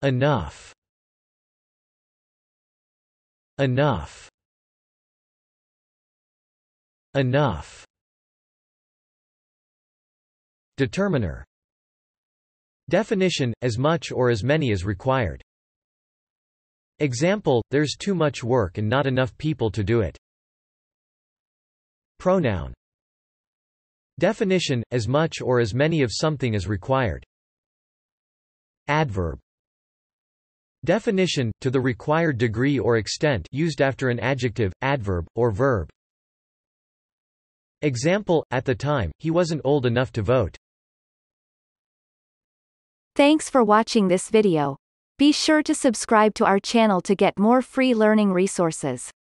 Enough. Enough. Enough. Determiner. Definition, as much or as many as required. Example, there's too much work and not enough people to do it. Pronoun. Definition, as much or as many of something as required. Adverb. Definition, to the required degree or extent, used after an adjective, adverb, or verb. Example, at the time, he wasn't old enough to vote. Thanks for watching this video. Be sure to subscribe to our channel to get more free learning resources.